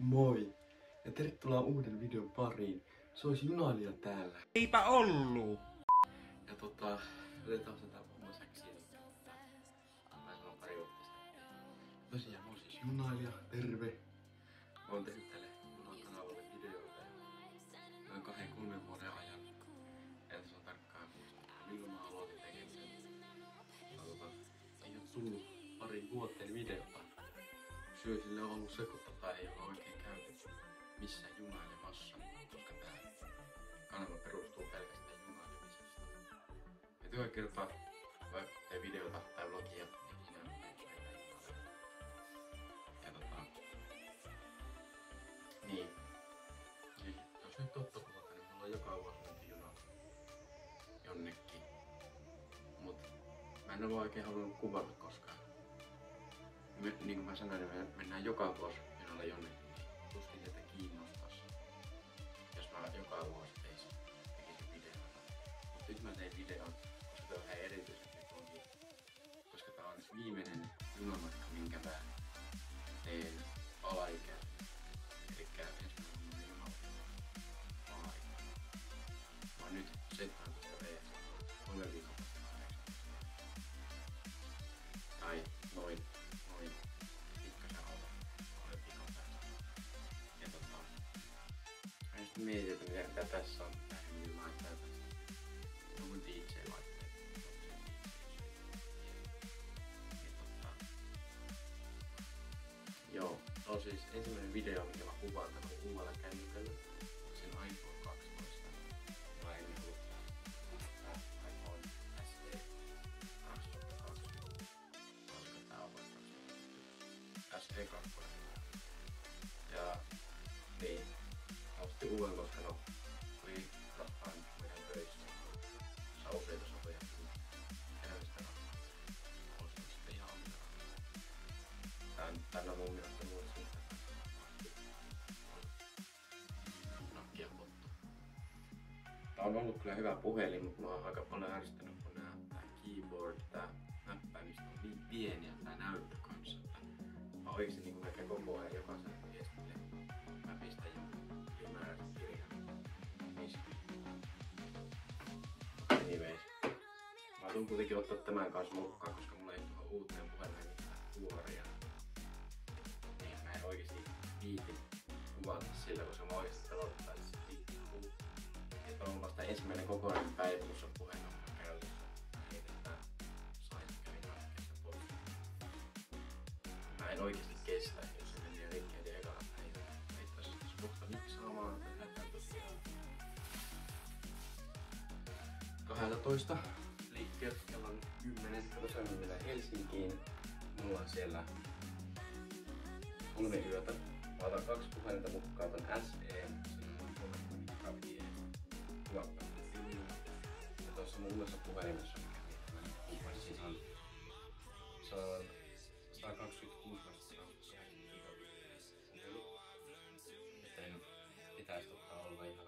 Moi! Ja tervetuloa uuden videon pariin. Se olisi Junalia täällä. Eipä ollu! Ja otetaan se tää homma säksiin. Mä sanon pari uutta sitä. Tosiaan mä oon siis Junalia, terve! Mä oon tehnyt tälle Junan kanavalle videoita noin 2-3 vuoden ajan. En saa tarkkaan muistaa, milloin mä aloitin tekemisen. Ei oo tullut pari vuoteen videota. Syy sille on ollut se, kun ei ole oikein käytetty missään junailemassa, koska tää kanava perustuu pelkästään junailemisesta. Ja joka kerta, vaikka teen videota tai vlogia, niin siinä on näitä junailemaan. Ja niin. Siis, jos nyt totta puhutaan, niin mulla on joka vuosi menty junalla jonnekin. Mut mä en oo oikein halunnut kuvata koskaan. Niin kuin mä sanoin, niin me mennään joka vuosi junalla jonnekin, niin tuskin teitä kiinnostais, jos mä joka vuosi tekisin videoita. Mut nyt mä tein videon, koska tää on ihan erityisesti vlogi, koska tää on viimeinen junamatka, minkä mä teen alaikäinen. Elikkä ensimmäinen junalla alaikäinen. Mä oon nyt 17 V, 3 viikon päästä 18. Tai noin pikkasen alle 3 viikon päästä. Ja mä just mietin, että mitä tässä on näin laittaa tästä. Joku DJ-laitteet. Joo, se on siis ensimmäinen video, mikä mä kuvaan tämän uudella kännykällä. Sen iPhone 12. Mä en ollut tää iPhone SE 2020. Oliko tää on vaikka SE2. Ja niin, mä ostin uuden, koska no oli rahaan meidän töissä. Saa useita satoja elämistä rahaa. Ostin sitten ihan omia rahaa. Tän on mun mielestä mulle siitä. Nakkia pottu. Tää on ollut kyllä hyvä puhelin, mutta mä oon aika paljon ärsyttänyt, kun tää keyboard, tää näppäimistö on niin pieni ja tää näyttö kanssa. Mä oikeesti niinku näkee koko ajan jokaisen viestille. Mä pistän jonkun ylimääräisen kirjan. Anyways. Mä tuun kuitenkin ottaa tämän kanssa mukaan, koska mulla ei tuohon uuteen puhelimeen mitään kuoria. Niin mä en oikeesti viiti kuvata sillä, koska mä oikeesti pelottaa, että se tippuu. Että on vasta ensimmäinen kokonainen päivä, kun se on puhelinnomero käytössä. Mietitään, saisikö minä oikeasta pois. Mä en oikeesti kestä, jos se menee rikkeiden ekana päivänä. Mä itse asiassa kohta miksaamaan, että lähdetään tosiaan 12 liikkeet, kello on 10. Tuossa on vielä Helsinkiin. Mulla on siellä 3 yötä. Mä otan 2 puhelinta mukaan, ton SE. Siinä on 3 vie kuvappaa. Ja tuossa mun uudessa puhelimessa, mikä siis on 126 GB. Joten pitäis olla ihan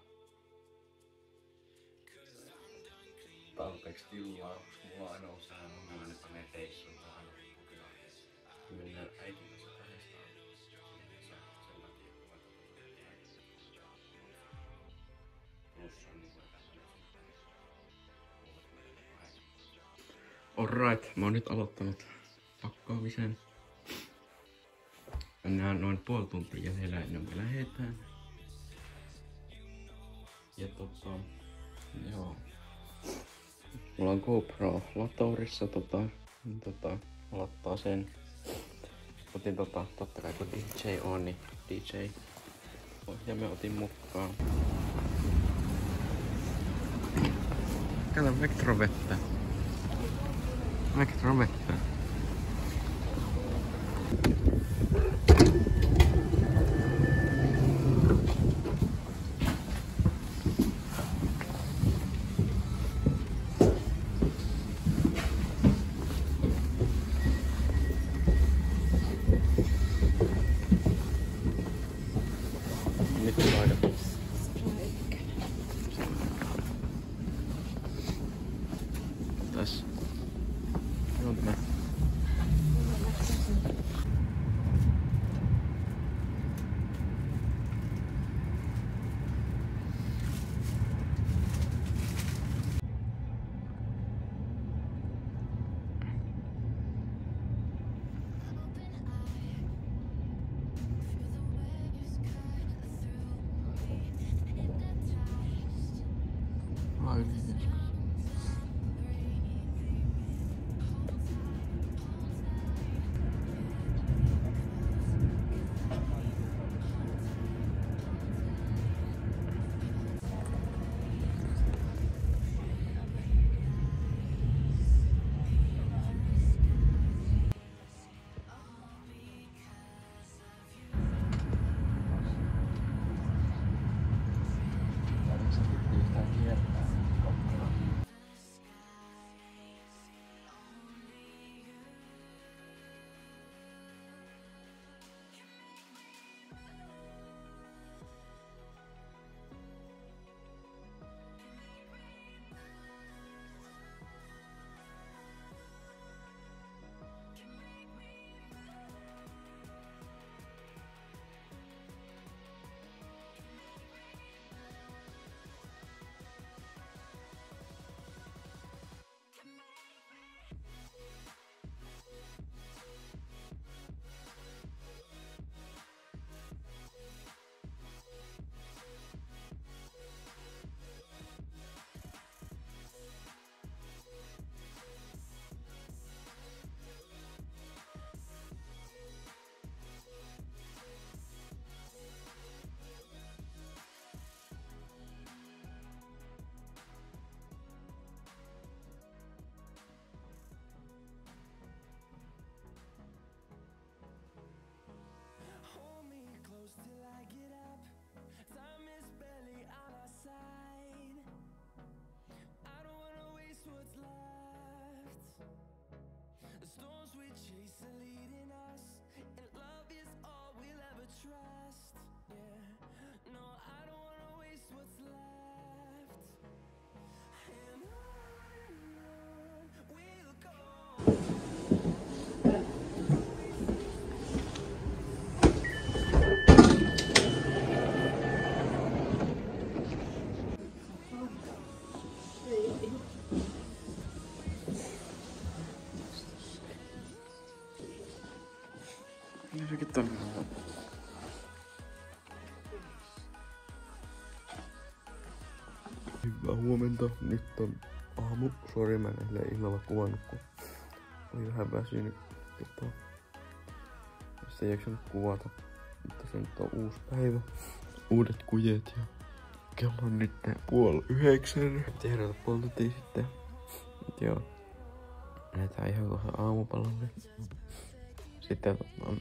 tarpeeksi tilaa, koska mulla on aina ollut sellainen ongelma, että panee reissuun tai aina pukilaihin. Mennään äitin kanssa kahdestaan. Sen takia, kun mä plussa on niin tällainen alright, mä oon nyt aloittanut pakkaamisen. Mennään noin puoli tuntia jäljellä ennen kuin me lähetään. Ja joo. Mulla on GoPro lataurissa, aloittaa sen. Otin totta kai kun DJ on, niin DJ-ohjaamme otin mukaan. Kato Vectrovettä. Vectrovettä. Nyt laitat. Tässä. Joo, Huomenta. Nyt on aamu. Sori, mä en eilen illalla kuvannut, kun oli vähän väsynyt. Se ei jaksanut kuvata. Mutta se nyt on uusi päivä. Uudet kujet ja kello on nyt 8:30. Tehdään puoli tuntia sitten. Mut joo. Lähdetään ihan kohta aamupalalle. Sitten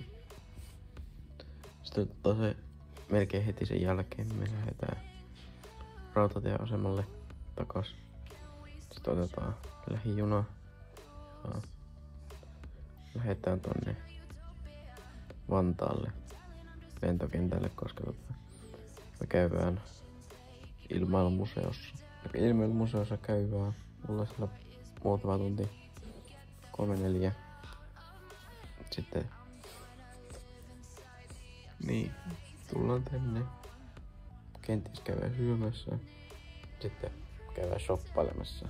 se melkein heti sen jälkeen me lähdetään rautatieasemalle takas. Sitten otetaan lähijuna ja lähdetään tonne Vantaalle lentokentälle, koska me käydään ilmailumuseossa. Ilmailumuseossa käydään mulla siellä muutama tunti, 3-4. Sitten niin, tullaan tänne. Kenties käydään syömässä. Sitten käydään shoppailemassa.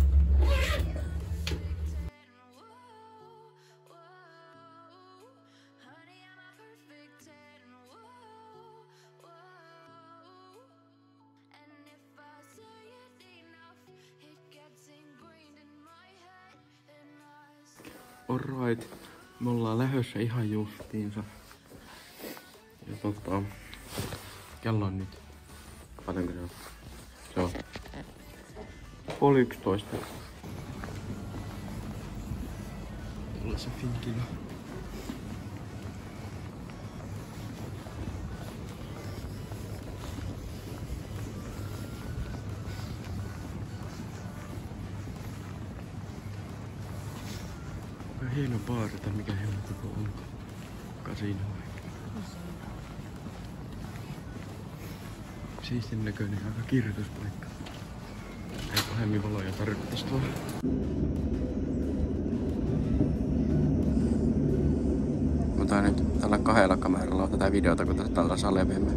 Alright, me ollaan lähdössä ihan justiinsa. Ja kello on nyt, paljonko se on? Se on 10:30. Tuolla se Finkila. Hieno baari, tai mikä helvetti onko. Kasino ehkä. Siistin näköinen, aika kirjoituspaikka. Ei pahemmin valoja tarvittais tuolla. Mutta nyt tällä 2 kameralla tätä videota, kun tällä saa leveämmän.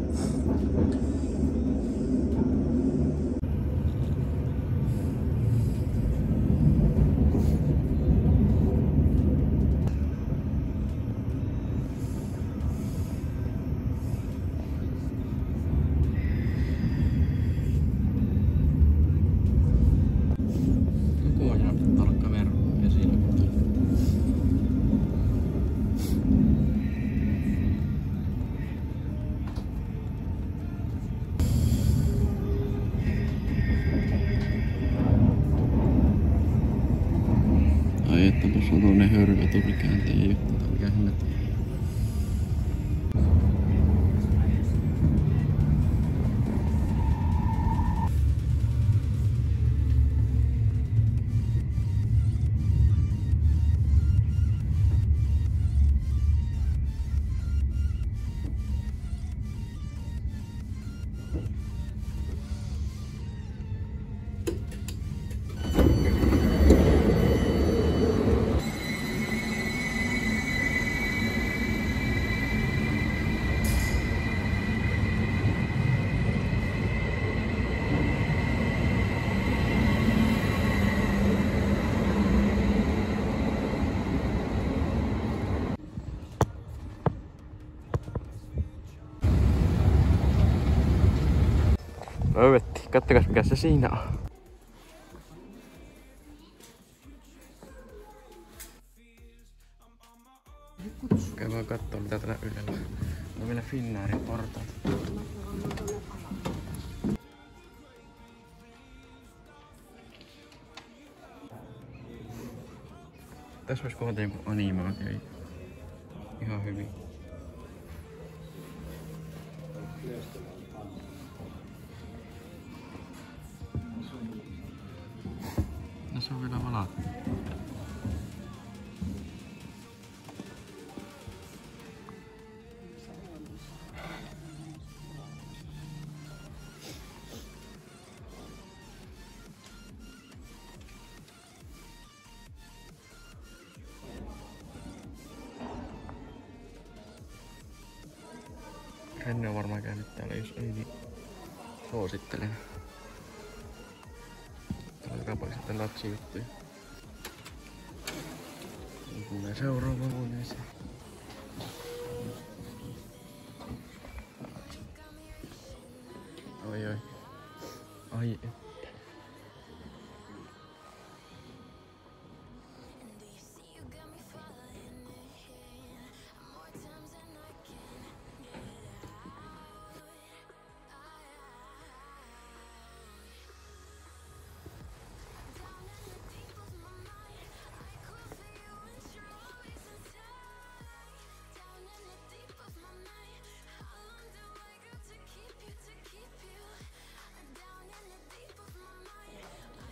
Ai että tuossa on tuonne hörväturikääntäjä juttu, tai mikä hemmetti. Löydettiin. Kattokas mikä se siinä on. Käydään kattoo mitä täällä ylellä. On vielä Finnairin portaat. Tässä vois kohta joku animaatio. Ihan hyvin. No se on vielä valattu. Renne on varmaan käynyt täällä, jos ei niin suosittelen. Täällä on paljon sitten natsijuttuja. Tulee seuraava huoneeseen. Oi oi. Ai että.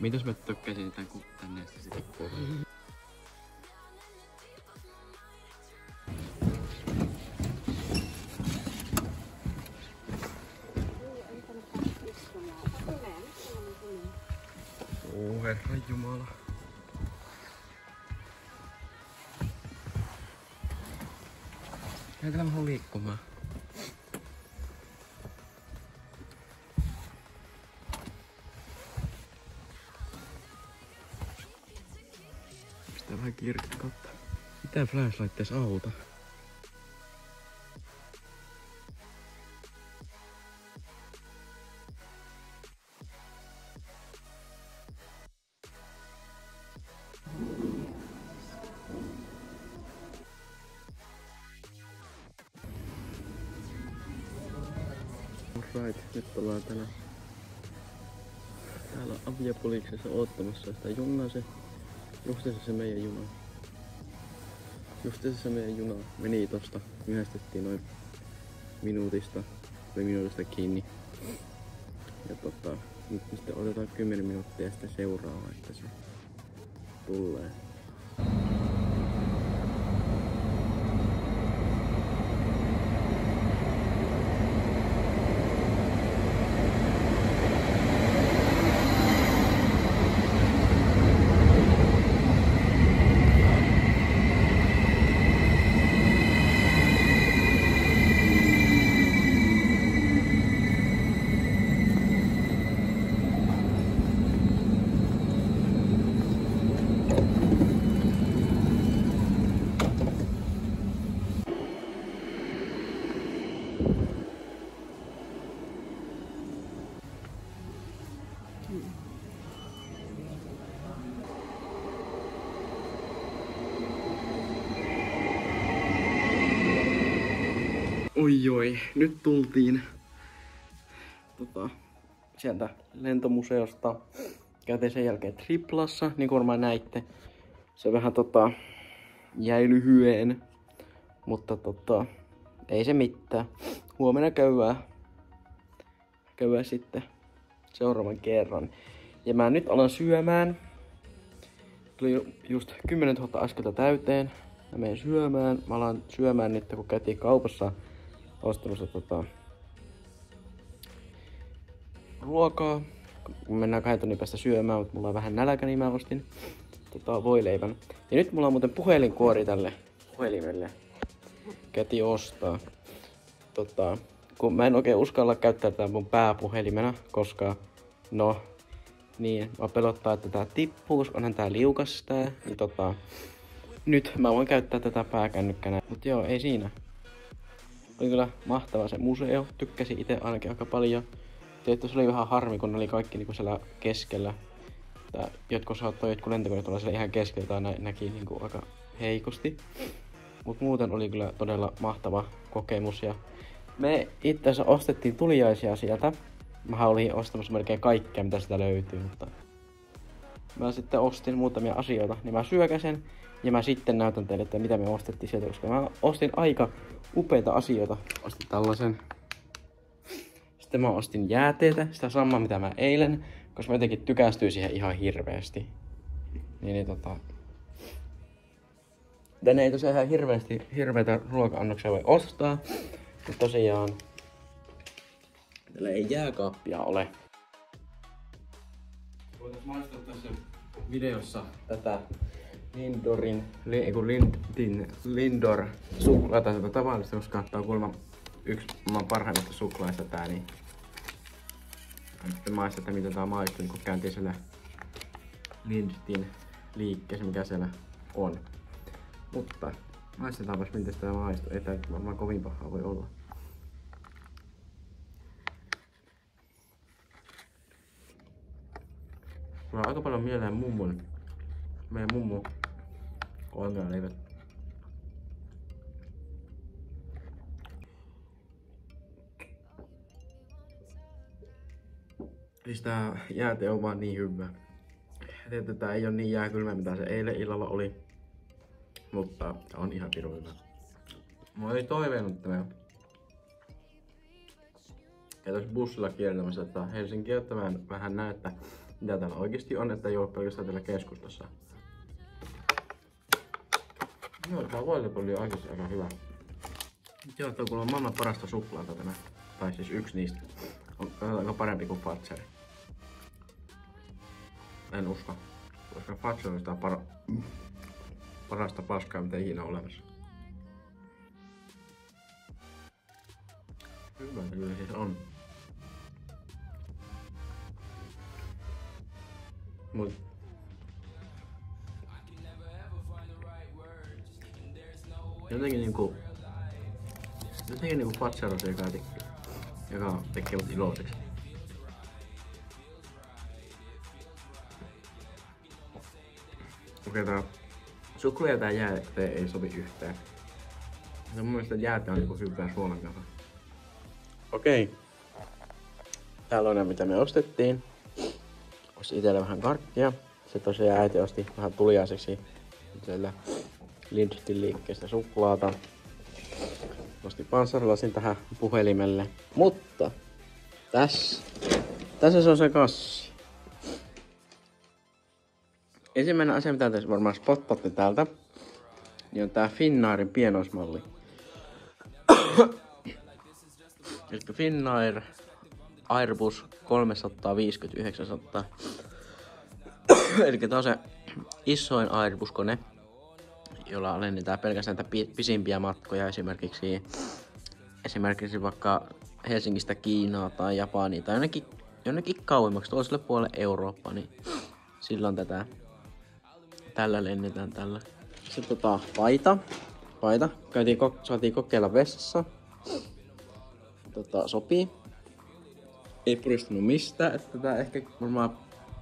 Mitäs mä tökkäisin tän tänne ja sitten se tippuu. Herran jumala. Lähdetään vähän liikkumaan. Pistää vähän kirkkautta. Mitä flashlightteessa auta? Right, nyt ollaan täällä Aviapoliksessa oottamassa sitä junaa. Justiinsa se meidän juna. Justiinsa se meidän juna meni tosta. Myöhästettiin noin minuutista kiinni. Ja nyt sitten otetaan 10 minuuttia sitten seuraavaa, että se tulee. Oi, nyt tultiin sieltä lentomuseosta. Käytiin sen jälkeen Triplassa, niin kuin varmaan näitte. Se vähän jäi lyhyen, mutta ei se mitään. Huomenna käydään sitten seuraavan kerran. Ja mä nyt alan syömään. Tuli just 10 000 askelta täyteen. Mä menen syömään. Mä alan syömään nyt, kun käytiin kaupassa ostamassa ruokaa. Kun mennään 2 tunnin päästä syömään, mutta mulla on vähän nälkä, niin mä ostin voileivän. Ja nyt mulla on muuten puhelinkuori tälle puhelimelle. Käytiin ostaa. Kun mä en oikein uskalla käyttää tätä mun pääpuhelimena, koska niin, mä pelottaa, että tää tippuu, onhan tää liukas tää. Niin nyt mä voin käyttää tätä pääkännykkänä. Mut joo, ei siinä. Oli kyllä mahtava se museo, tykkäsin itse ainakin aika paljon. Tietysti se oli vähän harmi, kun ne oli kaikki niinku siellä keskellä. Jotkut lentokoneet olla siellä ihan keskellä tai näki niinku aika heikosti. Mut muuten oli kyllä todella mahtava kokemus. Ja me itse asiassa ostettiin tuliaisia sieltä. Mä olin ostamassa melkein kaikkea, mitä sitä löytyy, mutta mä sitten ostin muutamia asioita, niin mä syökäsen ja mä sitten näytän teille, että mitä me ostettiin sieltä, koska mä ostin aika upeita asioita. Ostin tällaisen. Sitten mä ostin jääteetä, sitä samaa mitä mä eilen, koska mä jotenkin tykästyin siihen ihan hirveästi. Tänne ei tosiaan ihan hirveitä ruoka-annoksia voi ostaa, mutta tosiaan täällä ei jääkaappia ole. Voitais maistaa tässä videossa tätä Lindor suklaata, tätä tavallista, koska tää on kuulemma yksi maailman parhaimmista suklaista tää, niin sitten maistetaan mitä tää maistuu, kun kääntiin siellä Lindtin liikkeessä, mikä siellä on. Mutta maistetaanpas miltä tää maistuu, ei tää varmaan kovin pahaa voi olla. Mulla on aika paljon mieleen meidän mummun ongelmaleivät. Siis tää jääte on vaan niin hyvä. Tietysti tää ei oo niin jääkylmä mitä se eilen illalla oli. Mutta tää on ihan pirun hyvä. Mä olin toiveenut, että me käytäis bussilla kiertämässä Helsinkiä, että mä vähän näen, että mitä täällä oikeesti on, että ei oo pelkästään täällä keskustassa. Joo, tää voilepoli on oikeesti aika hyvä. Joo, tää on kuulemma maailman parasta suklaata tämä. Tai siis yksi niistä. On aika parempi kuin Fazer. En usko. Koska Fazer on sitä parasta paskaa, mitä ikinä on olemassa. Hyvä se kyllä siis on. Mut jotenkin niinku Fazer on se, joka tekee mut iloiseksi. Okei, tää suklaa ja tää jääte ei sovi yhteen. Ja mun mielestä jääte on niinku hyvää suolan kanssa. Okei. Täällä on ne mitä me ostettiin. Ostin itelle vähän karkkia. Se tosiaan äiti osti vähän tuliaiseksi siellä Lindstedtin liikkeestä suklaata. Ostin panssarilasin tähän puhelimelle. Mutta tässä se on se kassi. Ensimmäinen asia mitä tässä varmaan spottatte täältä, niin on tää Finnairin pienoismalli. Elikkä Finnair Airbus 350-900. Elikkä tää on se isoin Airbus-kone, jolla lennetään pelkästään pisimpiä matkoja, esimerkiksi vaikka Helsingistä Kiinaa tai Japaniin tai jonnekin kauemmaksi toiselle puolelle Eurooppaa, niin silloin tällä lennetään tällä. Sitten paita. Saatiin kokeilla vessassa. Sopii. Ei puristunut mistään, että tää ehkä varmaan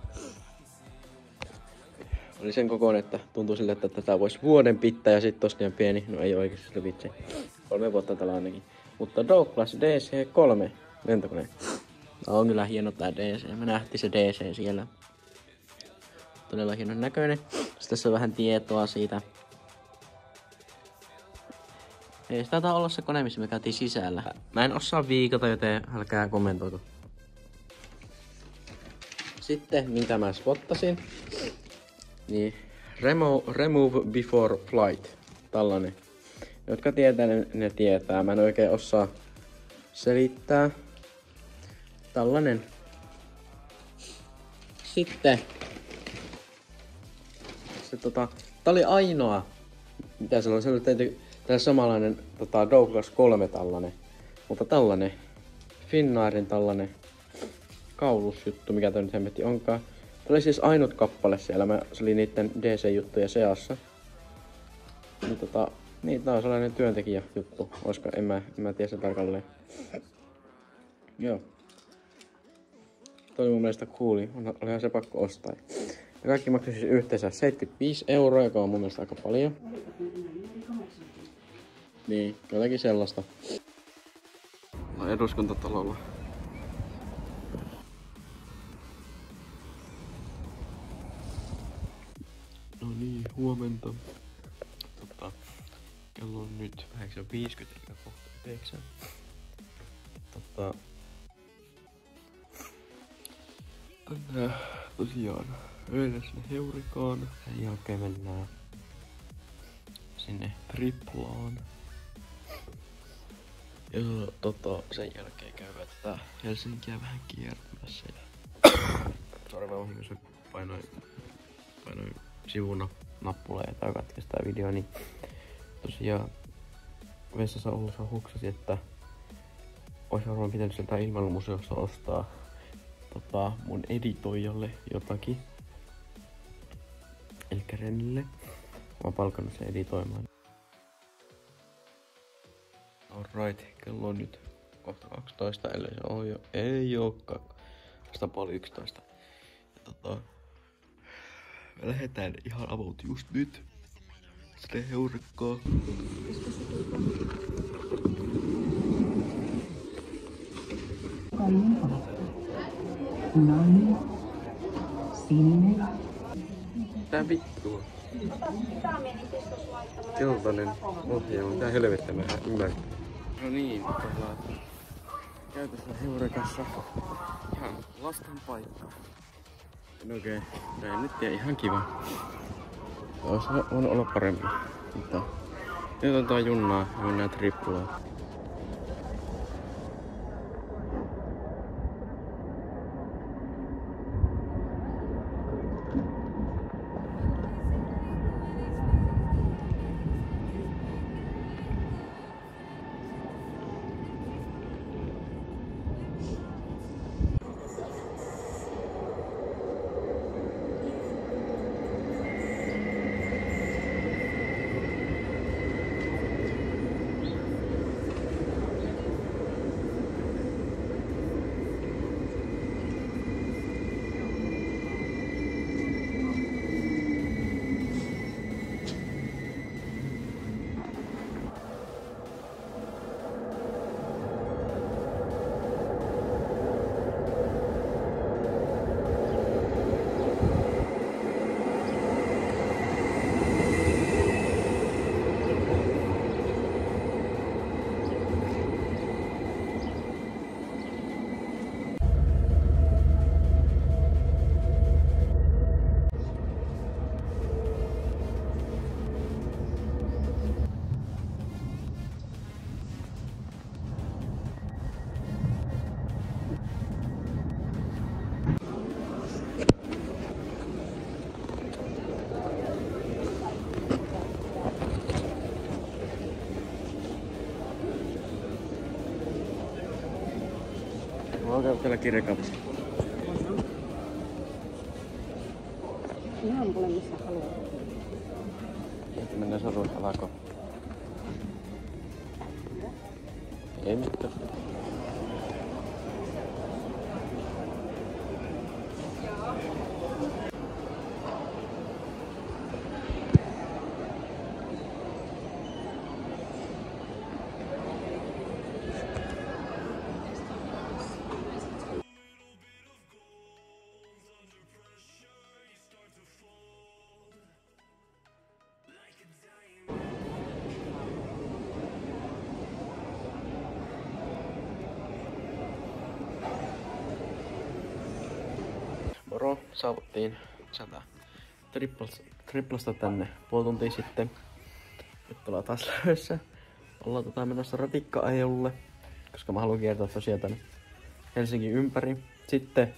oli sen kokoinen, että tuntuu siltä, että tätä voisi vuoden pitää ja sit tosiaan pieni. No ei oikeesti sillä vitsi. 3 vuotta tällä ainakin. Mutta Douglas DC-3 lentokone. Tää on kyllä hieno tää DC. Me nähtiin se DC siellä. Todella hienon näköinen. Sitten tässä on vähän tietoa siitä. Ei sitä taitaa olla se kone, missä me käytiin sisällä. Mä en osaa viikata, joten älkää kommentoitu. Sitten, mitä mä spottasin, niin remove before flight. Tällainen. Jotka tietää, ne tietää. Mä en oikein osaa selittää. Tällainen. Sitten tää oli ainoa, mitä se oli. Se oli tää samanlainen Douglas 3 tällainen. Mutta tällainen Finnairin tällainen kaulusjuttu, mikä tää nyt hemmetti onkaan. Tää oli siis ainut kappale siellä. Se oli niitten DC-juttujen seassa. Niin tää on sellainen työntekijäjuttu. Oisko? En mä tiedä sen tarkalleen. Joo. Toi oli mun mielestä cooli. Olihan se pakko ostaa. Ja kaikki maksoi siis yhteensä 75 €, joka on mun mielestä aika paljon. Niin, jotakin sellaista. No Eduskuntatalolla. No niin, huomenta. Kello on nyt 8.50 eikä kohta 9. Tänään tosiaan yhdessä sinne Heurikaan. Sen jälkeen mennään sinne Triplaan. Ja sen jälkeen käydään tätä Helsinkiä vähän kiertämässä. Sori mä vahingossa painoin sivuna nappulaa ja tää katkesi tää video, niin tosiaan vessassa ollessa huksasin, että olisi varmaan pitänyt sieltä ilmailumuseosta ostaa mun editoijalle jotakin. Elikkä Renille. Mä oon palkannut sen editoimaan. Alright, kello on nyt kohta 12, ellei se ole jo. Ei ookaan. Vasta 10:30. Me lähdetään ihan about just nyt. Sitten Heurikkaa. Noin. Sinne. Tää vittu. Keltainen ohjaama. Tää helvettiä mä ymmärrän. No niin, käytössä Heurikassa. Ihan lasten paikka. No okei, näin nyt ja ihan kiva. Olisi voinut olla paremmin. Mutta nyt otetaan junnaa ja mennään triplaan. Mä oon täällä kirjakaupassa. Ihan kuule missä haluaa. Nyt mennään sorun alakoon. Ei mitään. Moro, saavuttiin sieltä triplasta tänne puoli tuntia sitten. Nyt ollaan taas löydössä. Ollaan menossa ratikka-ajelulle, koska mä haluan kiertää tosiaan tänne Helsingin ympäri. Sitten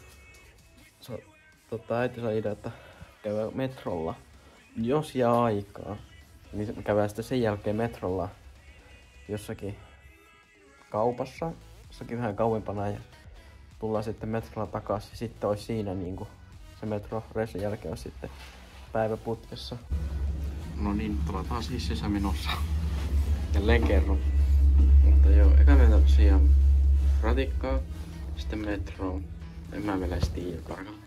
äiti sai idea, että käydään metrolla. Jos jää aikaa, niin me käydään sitten sen jälkeen metrolla jossakin kaupassa, jossakin vähän kauempana ja tullaan sitten metrolla takaisin ja sitten olisi siinä niinku se metroreissun jälkeen olisi sitten päiväputkessa. No niin, ollaan taas hississä menossa. Jälleen kerran. Mutta joo, eka mennään tosiaan ratikkaa, sitten metroon. En mä vielä edes tiedä tarkalleen.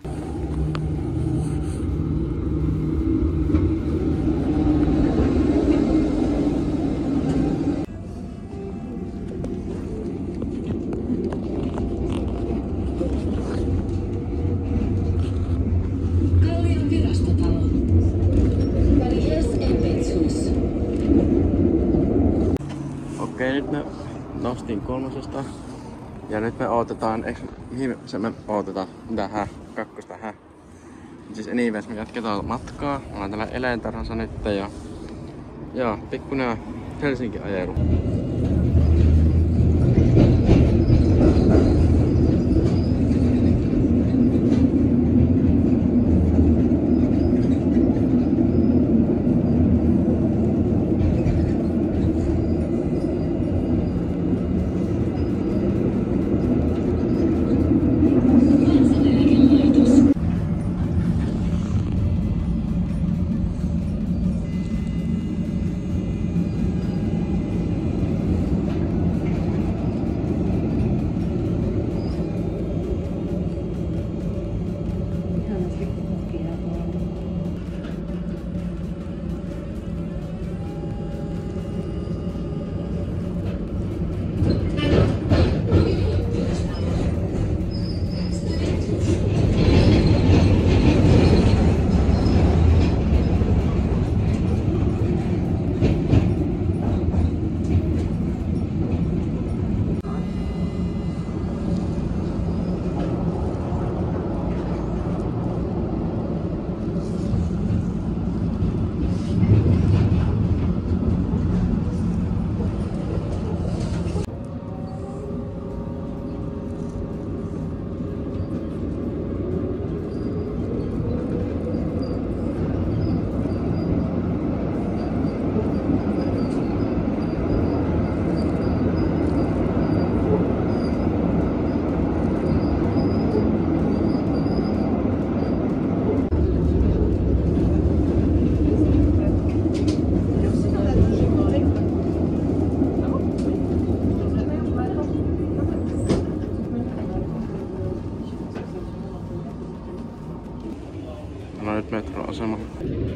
Okei, nyt me noustiin 3. ja nyt me odotetaan, mihin me odotetaan? Tähän, 2. Siis anyways, me jatketaan matkaa. Me ollaan täällä eläintarhassa nyt ja pikkuinen Helsingin ajelu. metroasemalla.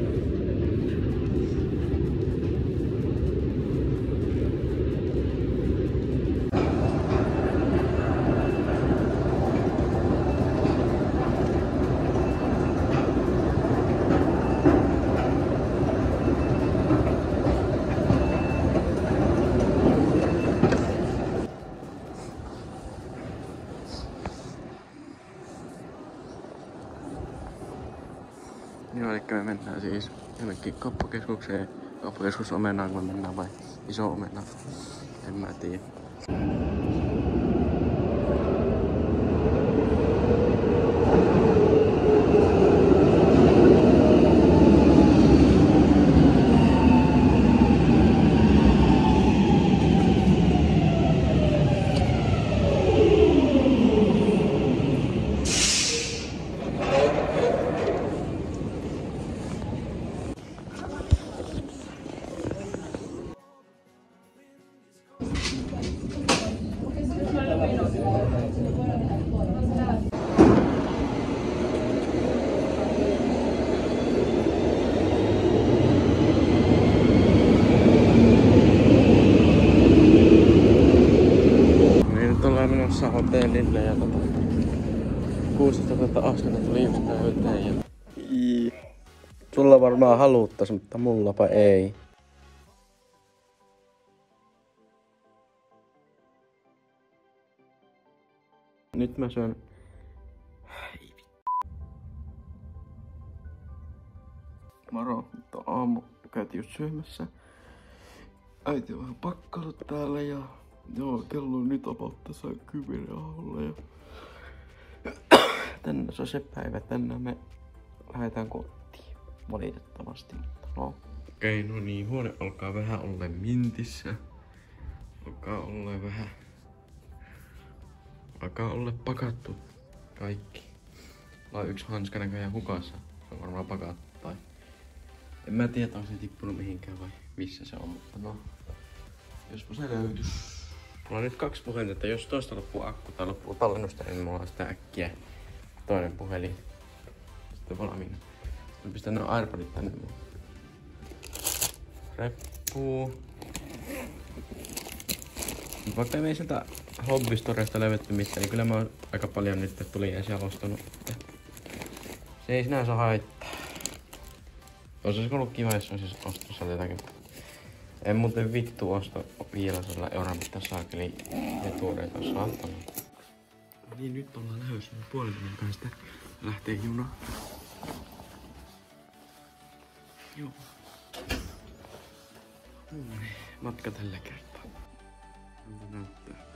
Joo, eli me mennään siis jonnekin kauppakeskukseen. Kauppakeskus Omenaan, kun me mennään vai Iso Omena? En mä tiedä. Hotellille ja 16 askelta tuli just täyteen ja... Sulla varmaan haluttais, mutta mullapa ei. Nyt mä syön... Moro, mutta aamu käytiin just syömässä. Äiti on vähän pakkalut täällä ja... Joo, kello on nyt about tässä 10 aamulla ja... Tänään se on se päivä, tänään me lähdetään kotiin. Valitettavasti, mutta no. Okei, no niin, huone alkaa vähän olla mintissä. Alkaa olla pakattu kaikki. Mulla on yksi hanska näköjään hukassa. Se on varmaan pakattu tai... En mä tiedä, onko se tippunut mihinkään vai missä se on, mutta no. Jospa se löytys. Mulla on nyt 2 puhelinta, jos toista loppuu akku tai loppuu tallennusta, niin mulla on sitä äkkiä toinen puhelin. Sitten valmiina. Sitten pistän nämä AirPodit tänne mun reppuun. Vaikka ei sieltä Hobbystoreista löydetty missään, niin kyllä mä oon aika paljon nyt tuli edes jalostunut. Se ei sinänsä haittaa. Olisi ollut kiva, jos on siis ostossa jotakin. En muuten vittu osta 500 € mitä saakeli etuureita saatana. Niin nyt ollaan lähdössä 1,5 tunnin päästä. Lähtee juna. Joo. Matka tällä kertaa. Miltä näyttää?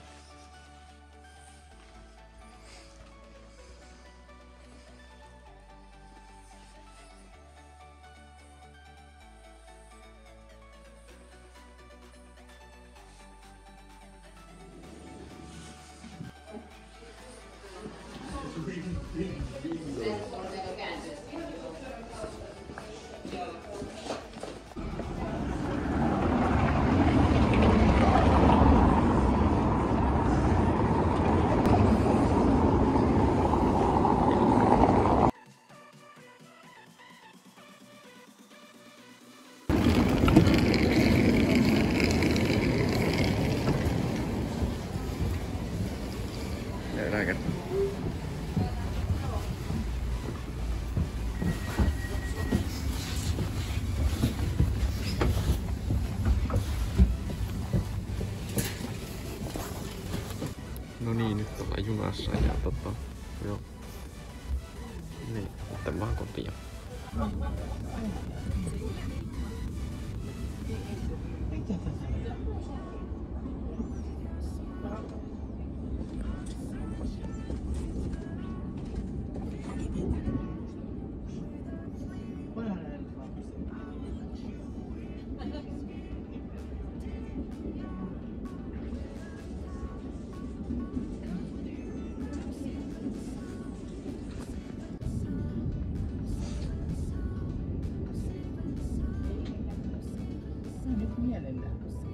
No niin, nyt ollaan junassa ja joo. Niin, sitten vaan kotiin. Nyt mielellään.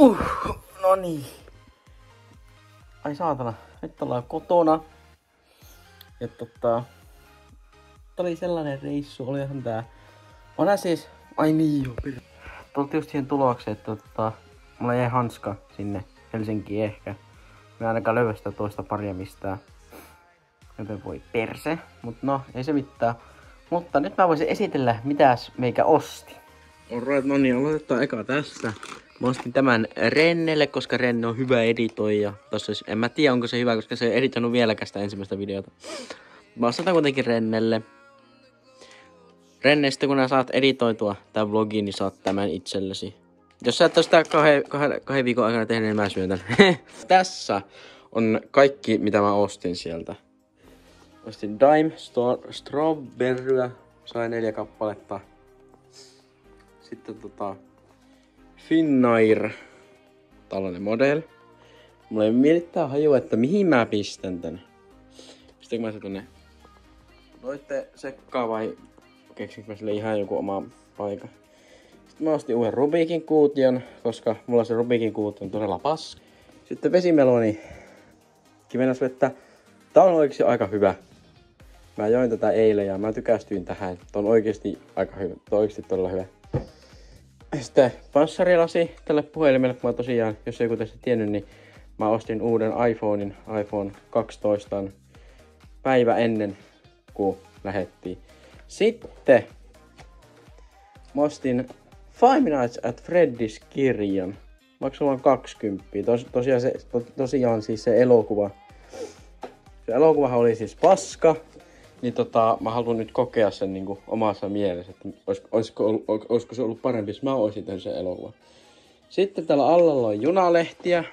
No niin. Ai saatana, nyt ollaan kotona. Ja oli sellainen reissu, olihan tää. Onhan siis, ai niin joo, tultiin just siihen tulokseen, että mulla jäi hanska sinne Helsinkiin ehkä. Mä ainakaan löyä sitä toista paria mistään. Joten voi perse, mut no, ei se mitään. Mutta nyt mä voisin esitellä, mitäs meikä osti. Alright, no niin, aloitetaan eka tästä. Mä ostin tämän Rennelle, koska Renne on hyvä editoija. Tossa en mä tiedä, onko se hyvä, koska se ei editoinut vieläkään sitä ensimmäistä videota. Mä ostetaan kuitenkin Rennelle. Renne, sitten kun saat editoitua tän vlogin, niin saat tämän itsellesi. Jos sä et ole sitä kahden viikon aikana tehnyt, niin mä syön tän. Tässä on kaikki, mitä mä ostin sieltä. Ostin Dime Strawberryä, sai 4 kappaletta. Sitten Finnair, tällainen model. Mulla ei mietittää hajua, että mihin mä pistän tän. Sitten kun mä se tonne noitte sekkaan vai keksinkö mä sille ihan joku oma paikka. Sitten mä ostin uuden Rubikin kuution, koska mulla se Rubikin kuutio on todella paska. Sitten vesimeloni kivenäsvettä. Tää on oikeesti aika hyvä. Mä join tätä eilen ja mä tykästyin tähän. Tää on oikeesti aika hyvä. Tää on oikeesti todella hyvä. Sitten panssarilasi tälle puhelimelle, kun mä tosiaan, jos ei kuitenkaan tiennyt, niin mä ostin uuden iPhonein, iPhone 12 päivä ennen kuin lähettiin. Sitten mä ostin Five Nights at Freddy's kirjan. Maksoi vaan 20. Tosiaan siis se elokuva. Se elokuvahan oli siis paska. Niin mä haluan nyt kokea sen niinku omassa mielessä, että olisiko se ollut parempi, jos mä olisin tehnyt sen elokuvan. Sitten täällä alalla on junalehtiä.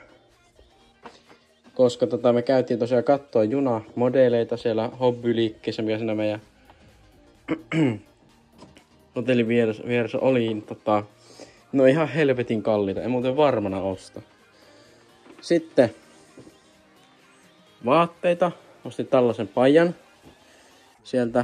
Koska me käytiin tosiaan katsoa junamodeleita siellä hobbyliikkeessä, mikä siinä meidän hotellin vieressä oli. No ihan helvetin kalliita, en muuten varmana osta. Sitten vaatteita. Ostin tällaisen paijan sieltä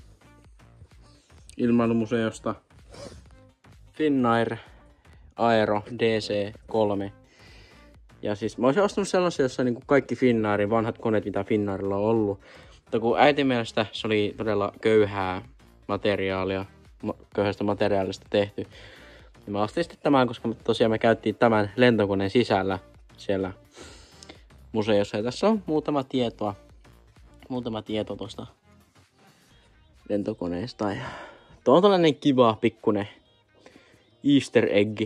ilmailumuseosta. Finnair Aero DC3. Ja siis mä olisin ostanut sellaisia, jossa niinku kaikki Finnairin vanhat koneet, mitä Finnairilla on ollut. Mutta kun äitin mielestä se oli todella köyhää materiaalia, köyhästä materiaalista tehty. Ja mä ostin sitten tämän, koska tosiaan me käyttiin tämän lentokoneen sisällä siellä museossa. Ja tässä on muutama tieto tosta lentokoneesta. Ja tuo on tällainen kiva pikkunen Easter egg.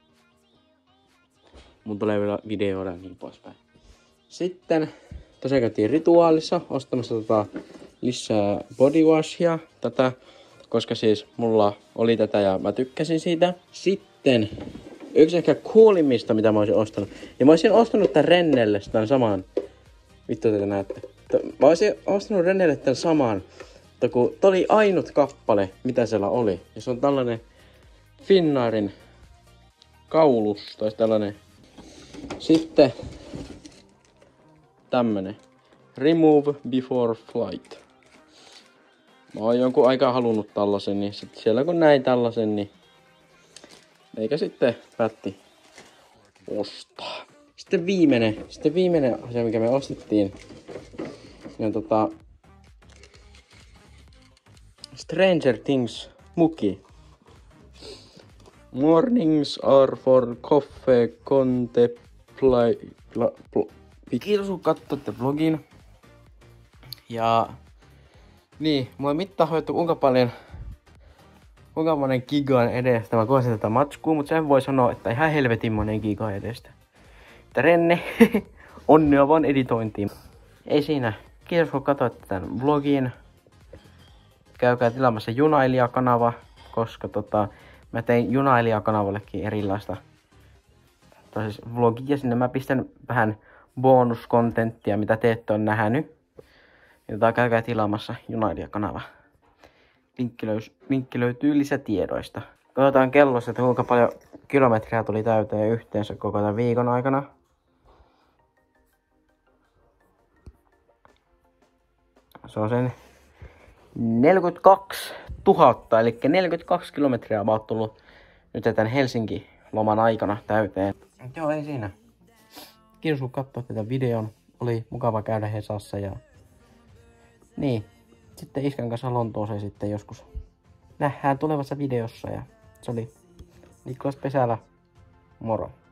Mun tulee vielä videoida ja niin poispäin. Sitten tosiaan käytiin rituaalissa ostamassa lisää bodywashia tätä. Koska siis mulla oli tätä ja mä tykkäsin siitä. Sitten yksi ehkä coolimmista, mitä mä olisin ostanut. Ja mä olisin ostanut tän Rennelle tämän saman. Vittu te näette. Mä olisin ostanut Rennelle tämän saman. Mutta kun tää oli ainut kappale, mitä siellä oli. Ja se on tällainen Finnairin kaulus. Tai tällainen. Sitten tämmönen. Remove before flight. Mä oon jonkun aikaa halunnut tällaisen, niin sit siellä kun näin tällaisen, niin eikä sitten päätti ostaa. Sitten viimeinen asia, mikä me ostettiin, niin on Stranger Things muki. Mornings are for coffee Kiitos kun katsoitte vlogin. Ja niin, mulla ei mitään hoidettu kuinka monen gigan edestä mä kohdastin tätä matskua, mutta sen voi sanoa, että ihan helvetin monen gigan edestä. Että Renne, onnea vaan editointiin. Ei siinä. Kiitos kun katsoitte tämän vlogin. Käykää tilaamassa Junailija-kanava, koska mä tein Junailija-kanavallekin erilaista vlogia. Sinne mä pistän vähän bonuskontenttia, mitä te ette on nähnyt. Jota käykää tilaamassa Junailija-kanava. Linkki löytyy lisätiedoista. Katsotaan kellossa, että kuinka paljon kilometriä tuli täyteen yhteensä koko tämän viikon aikana. Se on sen 42 000, eli 42 kilometriä on tullut nyt tämän Helsinki-loman aikana täyteen. Joo, ei siinä. Kiitos kun katsoit tätä videon. Oli mukava käydä Hesassa ja... Niin. Sitten iskän kanssa Lontooseen sitten joskus. Nähdään tulevassa videossa ja se oli Niklas Pesälä. Moro.